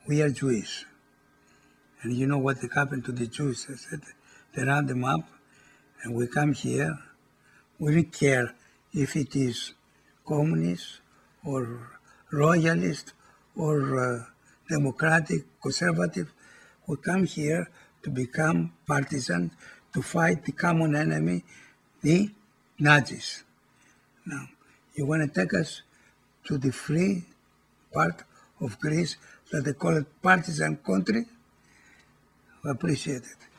we are Jewish. And you know what happened to the Jews? They said they round them up, and we come here. We don't care if it is communist or royalist or democratic, conservative. We come here to become partisans, to fight the common enemy, the Nazis. Now, you want to take us to the free part of Greece that they call it partisan country? I appreciate it.